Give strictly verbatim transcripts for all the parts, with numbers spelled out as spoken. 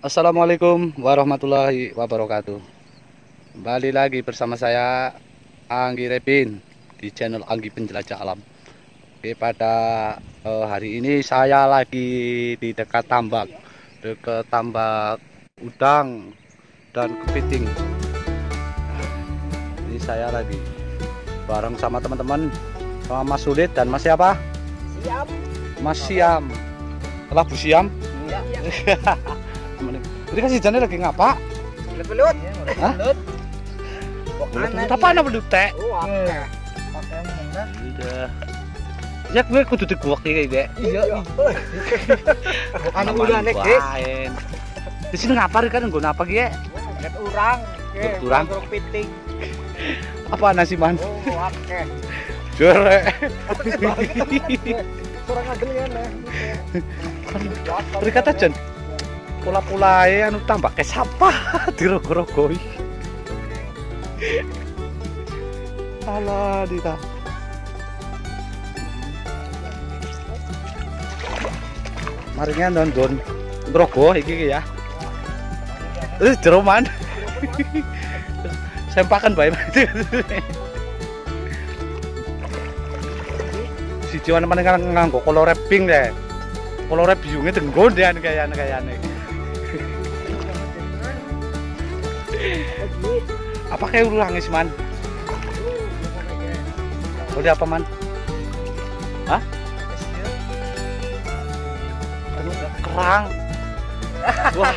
Assalamualaikum warahmatullahi wabarakatuh. Kembali lagi bersama saya Anggi Repin di channel Anggi Penjelajah Alam. Oke, pada uh, hari ini saya lagi di dekat tambak, dekat tambak udang dan kepiting. Ini saya lagi bareng sama teman-teman, sama Mas Sulit dan Mas siapa? Siam. Mas Siam. Telah Bu Siam? Iya. Jadi kasih jane lagi ngapa? Belut. Hah? Belut. Belut apa ana belut teh? Oh, oke. Pakai mana? Udah. Ya gue kudu diguwek iki, Dek. Iya. Anu udah nek, Guys. Di sini ngapa kan nggo napa ki, Lihat urang. Lihat urang. Piting. Apa nasi man? Oh, oke. Jore. Kurang agel ya, Nek. Tadi kata Jan. Pola-polae anu tambah ke sapa dirogo-rogoi. Alah dita. Marinya nondon ngrogo iki ya. Terus jeroman. Sempakan bae. Si Jiwan meneh nganggo kolore pink deh. Kolore biunge denggondean kayane-kayane. Apa kayak urang sih man? Udah apa man? Hah? Kerang. Wah.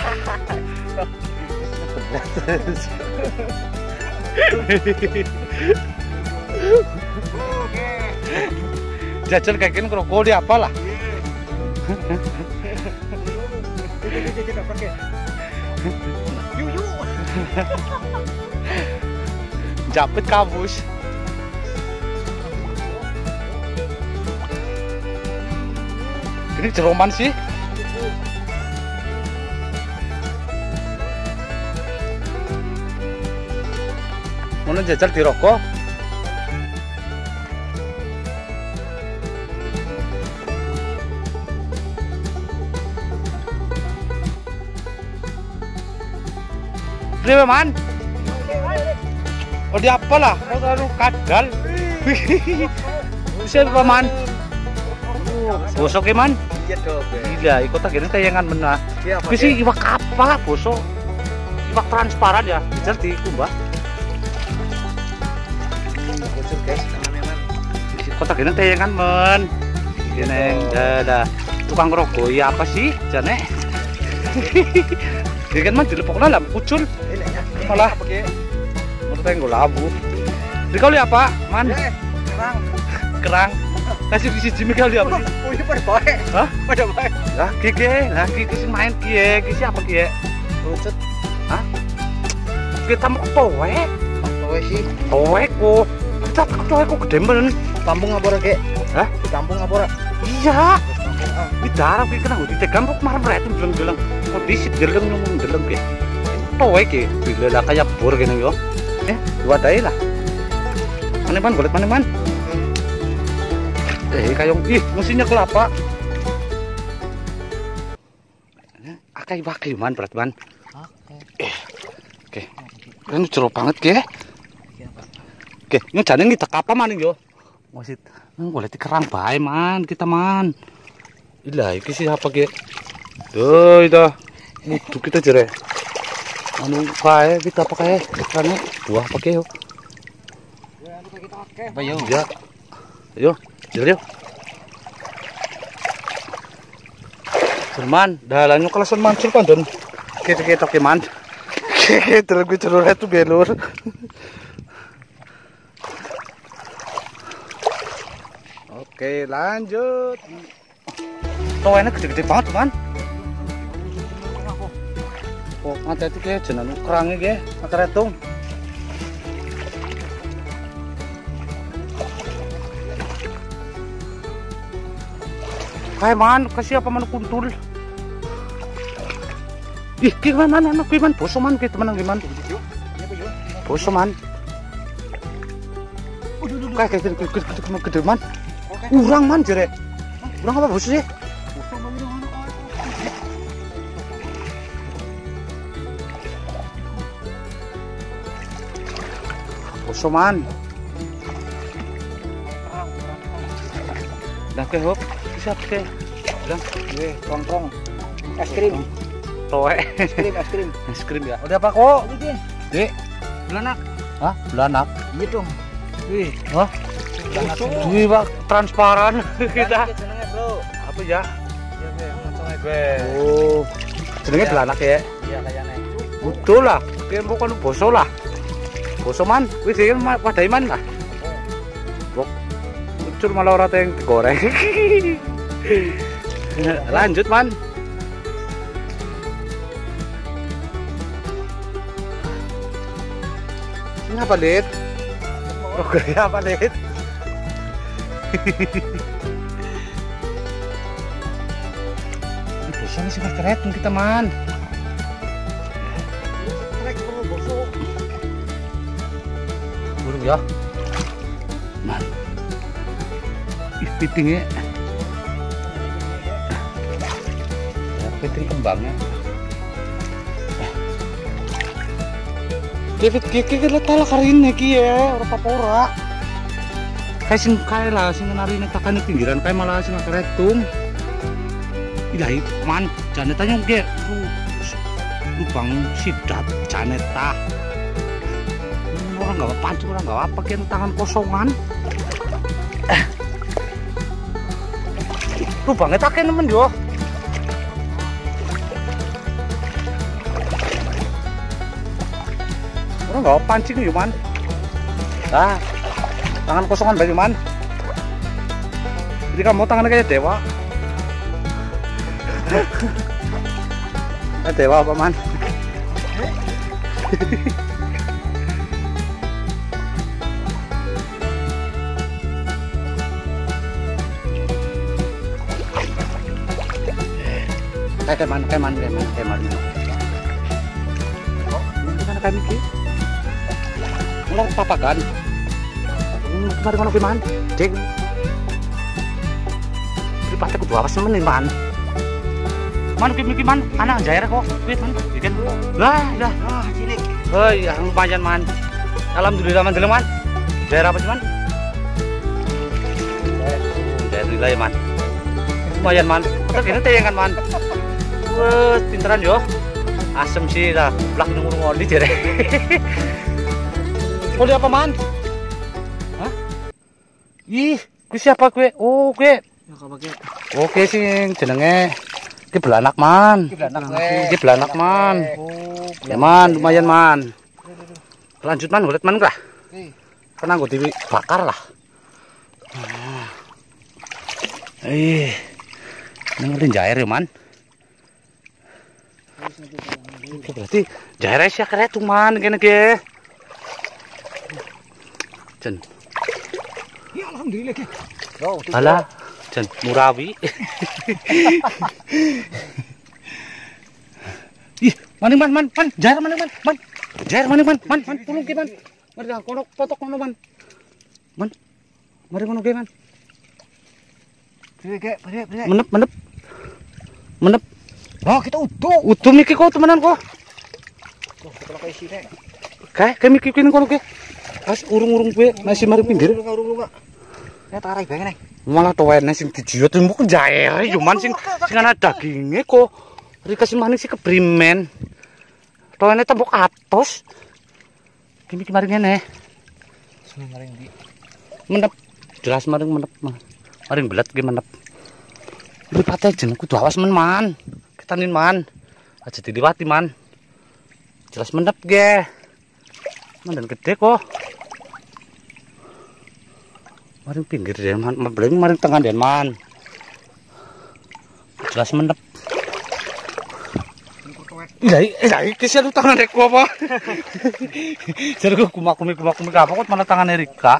Oke. Jajal kayak gini kroko di apa lah? Japit kabus. Ini jeroman sih. Mau jajal di rokok. Ini man. Oh di apa lah? Oh baru kadal. Bisa paman. Bosok man? Iya dong. Gila, ikut gini tayangan menah. Tapi sih iwak apa bosok? Iwak transparan ya, bisa dikumbah. Bosok guys, tangan-tangan. Kota gini tayangan men. Gini, dah tukang rokok ya apa sih, jane? Dia kan man dilepokna lah kucul. Malah pakai menurut yang gue labu. Jadi kau lihat apa, man? Kerang. Kerang. Kasih di sini kau lihat apa? Oh ini pada baik. Hah? Pada baik. Lah kiki, lah kiki sih main kie, kiki siapa kie? Rucut. Hah? Kita mau towe. Towe sih. Towe kok. Kita towe kok gede men. Kampung ngapora kek? Hah? Di kampung ngapora? Iya. Di darah kiki kena di tegang kok marah mereka bilang bilang. Kok di sini geleng ngomong geleng kek. Towe ki, bila lah kayak bor gini yo. Eh, dua dai lah. Mana man, boleh mana man? Eh, kayong ih, mesinnya kelapa. Akai pakai man, berat man. Oke. Eh, oke. Kan jeruk banget ke? Oke, ini jane kita apa man yo? Wasit, nang boleh dikerang bae man, kita man. Ilah, iki siapa ke? Tuh, itu. Mutu kita jere. Anu pakai kita pakai ikannya buah pakai yuk. Apa yuk? Ya, ayo, jalan yuk. Serman, dalannya kalau serman curpan don. Kita kita keman. Kita lagi celur itu belur. Oke, lanjut. Towennya gede-gede banget man. Oh, hati-hati ke, jangan kerangnya ke, akar retung. Kayak man, kasih apa man kuntul. Ih, gimana man, anak gimana, boso man, kita menang gimana? Boso man. Kayak kayak gede man. Urang man jere. Urang apa bos sih? Bosok man. Dah ke hop. Siap ke. Bilang, Weh, tongkrong. Es krim. toe. Es krim, es krim. Es krim ya. Udah apa kok? Ini, Dek. belanak. Hah? Belanak. Iya dong. Wih, Hah? belanak. Wih, Pak, transparan kita. Senengnya, Bro. Apa ya? Iya, Weh, macamnya gue. Oh. Jenenge Ya. belanak ya. Iya, kayaknya. Betul lah. Kayak bukan bosok lah. Bosok man. Wih, dia kan padai man lah. Bok. Ucur malah orang yang digoreng. Lanjut man. Ini apa, Lid? Oh, gaya apa, Lid? Ini bosoknya sih keret kita man. Trek, Bro, bosok. Burung ya. Man. Ih, pitingnya. Ya, piting kembangnya. David kiki kita tala karin ki ya, ora apa ora. Kayak sing kae lah sing nari nek takane pinggiran kae malah sing keretung. Ilahi man, jane tanya ge lubang sidat jane ta. Orang enggak pancing orang enggak apa kan tangan kosongan. Eh. Lubangnya tak nemen yo. Orang nggak pancing ya man. Nah, tangan kosongan bagi man. Jadi kamu tangannya kayak dewa. Kayak dewa apa man? Kayak man, kayak man, kayak man, kayak man. Oh, ini kan kayak mikir. Mulai papagan. Kemarin mana man? Cek. Beri patek kedua apa semen man? Man kimi man, anak jair kok. Wait man, bikin. Lah, dah. Ah, cilik. Oh iya, lumayan man. Alhamdulillah man, dulu man. Jair apa sih man? Jair nilai man. Lumayan man. Terus ini tayangan man. Wah, pinteran yo. Asem sih lah, blak ngurung oli jere. Oli apa man? Hah? Ih, kuwi siapa kue? Oh, kue. Ya kok pakai. Oke sing jenenge ki belanak man. Ki belanak, Ki belanak man. Oh, Ya man, lumayan man. Lanjut man, ulet man kah? Oke. Kena nggo dibakar lah. Eh. Nang jair ya man. Oke, berarti jairnya sih keretung man kene ge. Jen. Ya alhamdulillah ki. Oh, Alah, jen murawi. Ih, maning man man man, jair maning man man. Jair maning man man man tulung ki man. Mari dah kono potok kono man. Man. Mari kono ge man. Beri ke, beri, beri. Menep menep. Menep. Oh, kita utuh. Utuh miki kok temenan kok. Tuh, kalau kayak sini. Kae kae miki kene kono ge. Pas urung-urung kuwi masih mari pinggir. Urung lu, Kak. Ya tarai banget nih. Malah tuwene sing dijiot mung jair yo man sing sing ana daginge kok. Dikasih maning si kebrimen. Tuwene tembok atos. Ki miki mari ngene. Seneng maring di. Menep. Jelas maring menep. Maring belet ki menep. Mripate jeneng kudu awas men man. Ketanin man. Aja diliwati man. Jelas menep ge. Mandan gede kok. Maring pinggir deh man, maring maring tengah deh man. Jelas menep. Iya, iya, iki sih lu tangan rek apa? Jadi gua kumak-kumik kumak-kumik apa kok malah tangan Erika.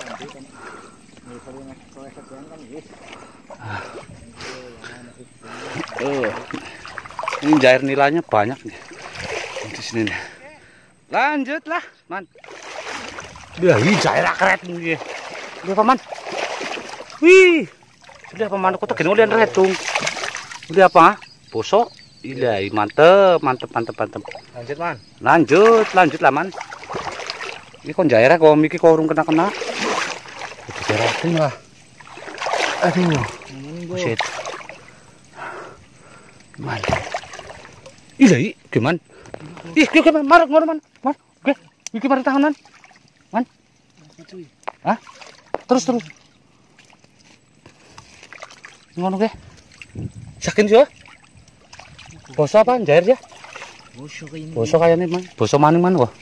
Oh. Ini jair nilainya banyak nih. Di sini nih. Lanjutlah, man. Wah, ini jair keret nih. Udah apa, man? Wih. Sudah apa, man? Kok tegene ulian retung. Udah apa? Bosok. Iya, mantep, mantep, mantep, mantep. Lanjut, Man. Lanjut, lanjut lah, man. Ini kon jairnya kok miki kok urung kena-kena. Dijarakin lah. Aduh. Buset. Man. Ih, lah, gimana? Ih, gimana? Marah ngono man. Man. Oke. Iki mari tanganan. Man. Hah? Terus terus. Ngono ke? Yakin sih? Boso apa jair ya? Boso kayak ini. Boso kayaknya man. Boso maning man kok.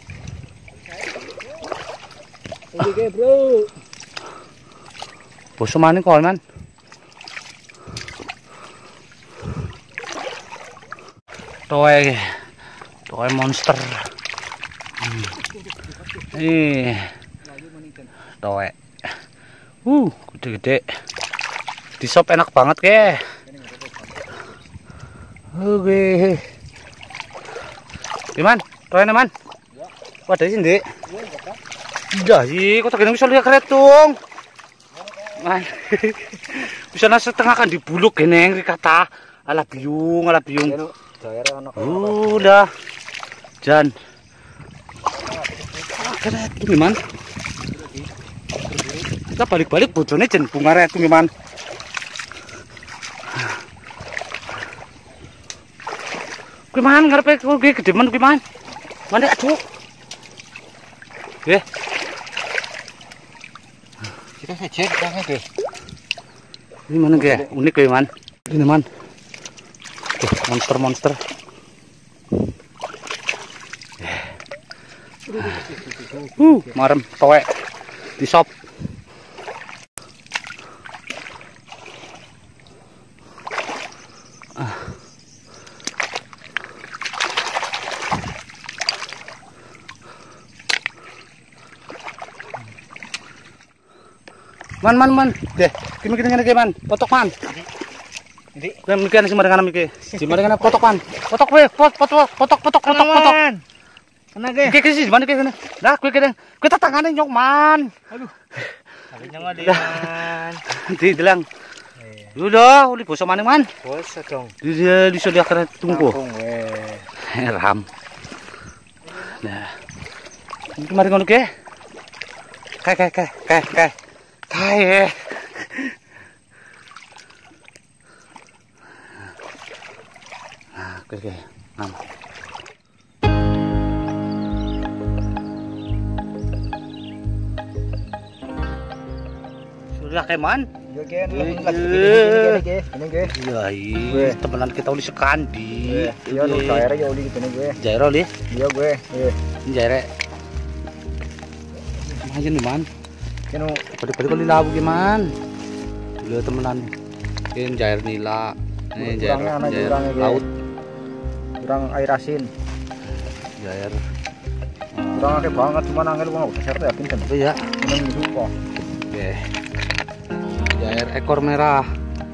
Oke, bro. Boso maning kok man. Toy. Toy monster. Hmm. Ih. Toy. Uh, gede-gede. Di sop enak banget ke. Oke. Gimana? Toynya man? Wah, dari sini. Iya sih, kok tak bisa lihat keretung. Man. Bisa nasi setengah kan dibuluk geneng kata. Ala biung, ala biung. Udah. Jan. Keretung gimana? Kita balik-balik bojone jen bunga retung gimana? Gimana ngarepe kuwi gede men gimana? Mana aduh. Nggih. Kita cek tangan deh. Ini mana nggih? Unik kayak man. Ini man. Tuh, monster-monster. Uh, marem toek di shop. Man man man, deh, kimi kita ngene man, potok man. Jadi, dan mungkin si madengan miki, si madengan potok man, potok we, pot potok potok potok potok potok. Kena ge. Kiki sih mana kiki, dah kue kene, kita tangannya nyok man. Aduh, tapi nyong ada man. Di bilang, udah, uli bosan mana man? Bosan dong. Dia di sudah kena tunggu. Eh, ram. Nah, ini kemarin ngono ke? Kayak kayak kayak kayak kayak. Kayak nah, oke oke. Nah. Sudah keman? Yo gen, lagi gini ge, gini ge. Iya, iya. Temenan kita uli sekandi. Iya, lu jaire yo uli gini gue. Jaire uli? Iya gue. Iya. Jaire. Aja nih man. Keno Padi-padi kali labu gimana? Dulu temenan. Ini jair nila. Ini jair, jair laut. Kurang air asin. Jair. Kurang akeh banget cuman angel wong udah seret yakin kan. Iya. Seneng gitu kok. Oke. Jair ekor merah.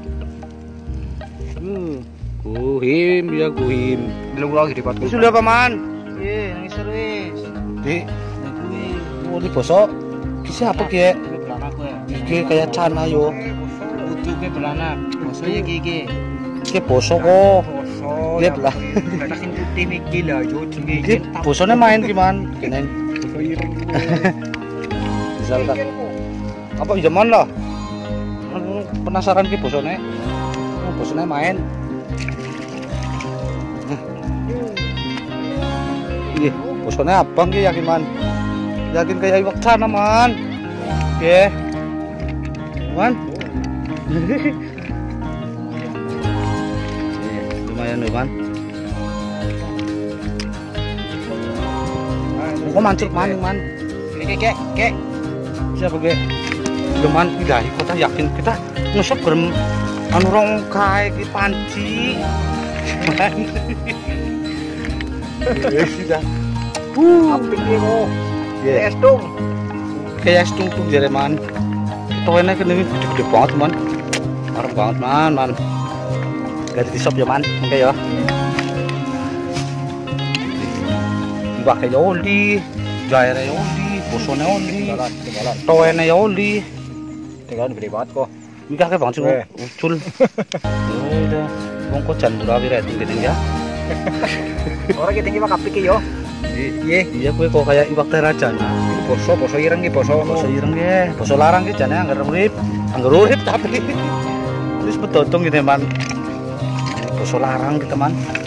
Hmm. Kuhim ya kuhim. Belum lagi di patku. Sudah paman. Iya, nangis wis. Di. Oh, di bosok. Siapa ki? Belanak gue. Iki kayak cana yo. Utuh ke belanak. Boso ya gigi. Ki bosok kok. Boso. Dia belah. Belanak yang putih iki lah yo jenenge. Ki bosone main gimana? Kenen. Boso ireng. Bisa tak? Apa zaman lah? Penasaran ki bosone. Bosone main. Iya, bosone abang ki yakin man. Yakin kayak iwak sana man. Oke. Man. Lumayan nih man. Kok mancur maning man. Kek kek kek. Siapa ge? Lumayan tidak kita yakin kita ngesop gerem anu rong kae ki panci. Eh sudah. Uh, Apik iki kok. yeah. Estung. Kayak estung tuh jereman. Toennya kan ini gede-gede banget man. Marah banget man man. Gak di shop ya man. Oke ya. Mbak kayak oli, jairnya oli, bosone oli, toennya ya oli. Tinggal gede banget kok. Ini kayak banget sih ucul. Udah. Wong kok jandura wira itu gede ya. Orang kita tinggi mah kapik yo. Iya, iya gue kok kayak iwak terajana. poso, poso ireng iki, poso. Poso ireng ge, poso larang ge jane anggar urip. Anggar urip tapi wis betotong gitu, teman. Poso larang gitu, teman.